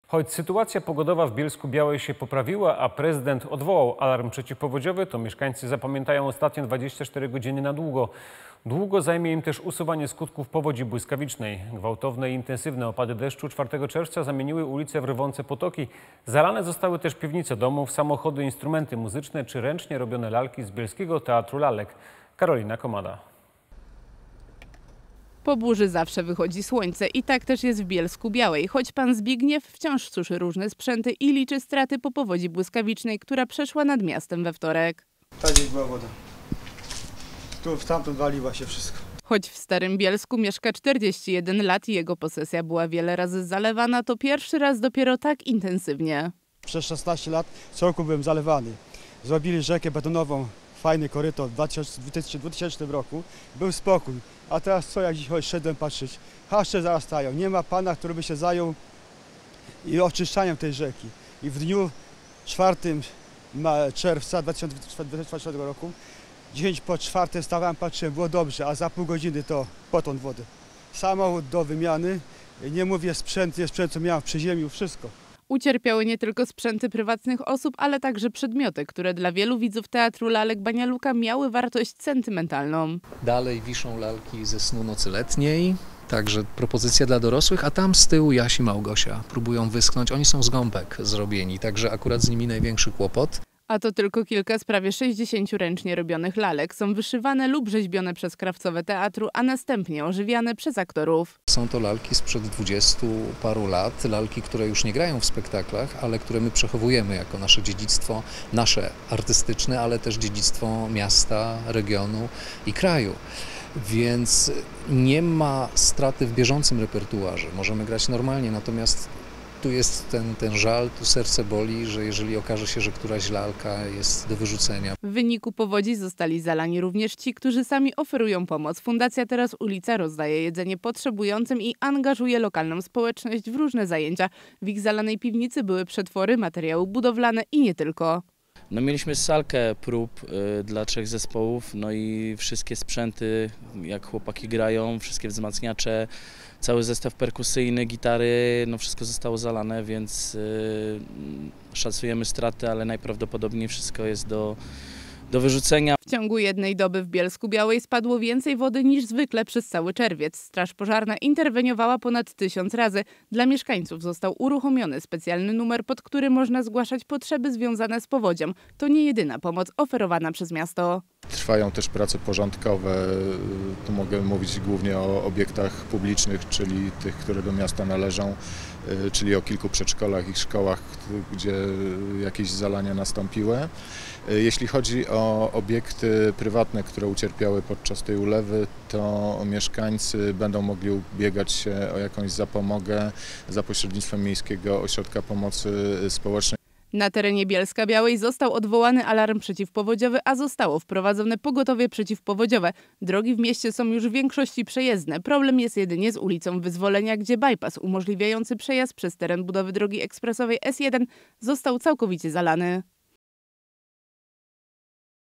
Choć sytuacja pogodowa w Bielsku-Białej się poprawiła, a prezydent odwołał alarm przeciwpowodziowy, to mieszkańcy zapamiętają ostatnie 24 godziny na długo. Długo zajmie im też usuwanie skutków powodzi błyskawicznej. Gwałtowne i intensywne opady deszczu 4 czerwca zamieniły ulice w rwące potoki. Zalane zostały też piwnice domów, samochody, instrumenty muzyczne czy ręcznie robione lalki z Bielskiego Teatru Lalek. Karolina Komada. Po burzy zawsze wychodzi słońce i tak też jest w Bielsku-Białej, choć pan Zbigniew wciąż suszy różne sprzęty i liczy straty po powodzi błyskawicznej, która przeszła nad miastem we wtorek. Ta gdzieś była woda. Tu stamtąd waliła się wszystko. Choć w Starym Bielsku mieszka 41 lat i jego posesja była wiele razy zalewana, to pierwszy raz dopiero tak intensywnie. Przez 16 lat co roku byłem zalewany. Zrobili rzekę betonową, fajny koryto w 2000 roku. Był spokój. A teraz co, jak dzisiaj szedłem patrzeć? Haszcze zarastają. Nie ma pana, który by się zajął i oczyszczaniem tej rzeki. I w dniu 4 czerwca 2024 roku, 10 po 4 stawałem, patrzyłem, było dobrze, a za pół godziny to potąd wody. Samochód do wymiany, nie mówię sprzęt, co miałem w przyziemiu, wszystko. Ucierpiały nie tylko sprzęty prywatnych osób, ale także przedmioty, które dla wielu widzów Teatru Lalek Banialuka miały wartość sentymentalną. Dalej wiszą lalki ze Snu Nocy Letniej, także propozycja dla dorosłych, a tam z tyłu Jaś i Małgosia próbują wyschnąć. Oni są z gąbek zrobieni, także akurat z nimi największy kłopot. A to tylko kilka z prawie 60 ręcznie robionych lalek. Są wyszywane lub rzeźbione przez krawcowe teatru, a następnie ożywiane przez aktorów. Są to lalki sprzed 20 paru lat, lalki, które już nie grają w spektaklach, ale które my przechowujemy jako nasze dziedzictwo, nasze artystyczne, ale też dziedzictwo miasta, regionu i kraju. Więc nie ma straty w bieżącym repertuarze. Możemy grać normalnie, natomiast tu jest ten żal, tu serce boli, że jeżeli okaże się, że któraś lalka jest do wyrzucenia. W wyniku powodzi zostali zalani również ci, którzy sami oferują pomoc. Fundacja Teraz Ulica rozdaje jedzenie potrzebującym i angażuje lokalną społeczność w różne zajęcia. W ich zalanej piwnicy były przetwory, materiały budowlane i nie tylko. No, mieliśmy salkę prób dla 3 zespołów, no i wszystkie sprzęty, jak chłopaki grają, wszystkie wzmacniacze, cały zestaw perkusyjny, gitary, no wszystko zostało zalane, więc szacujemy straty, ale najprawdopodobniej wszystko jest do wyrzucenia. W ciągu jednej doby w Bielsku-Białej spadło więcej wody niż zwykle przez cały czerwiec. Straż pożarna interweniowała ponad 1000 razy. Dla mieszkańców został uruchomiony specjalny numer, pod który można zgłaszać potrzeby związane z powodzią. To nie jedyna pomoc oferowana przez miasto. Trwają też prace porządkowe, tu mogę mówić głównie o obiektach publicznych, czyli tych, które do miasta należą, czyli o kilku przedszkolach i szkołach, gdzie jakieś zalania nastąpiły. Jeśli chodzi o obiekty prywatne, które ucierpiały podczas tej ulewy, to mieszkańcy będą mogli ubiegać się o jakąś zapomogę za pośrednictwem Miejskiego Ośrodka Pomocy Społecznej. Na terenie Bielska-Białej został odwołany alarm przeciwpowodziowy, a zostało wprowadzone pogotowie przeciwpowodziowe. Drogi w mieście są już w większości przejezdne. Problem jest jedynie z ulicą Wyzwolenia, gdzie bypass umożliwiający przejazd przez teren budowy drogi ekspresowej S1 został całkowicie zalany.